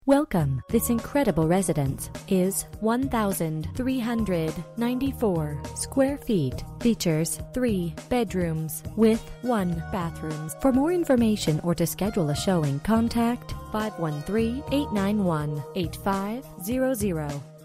Welcome. This incredible residence is 1,394 square feet. Features 3 bedrooms with 1 bathroom. For more information or to schedule a showing, contact 513-891-8500.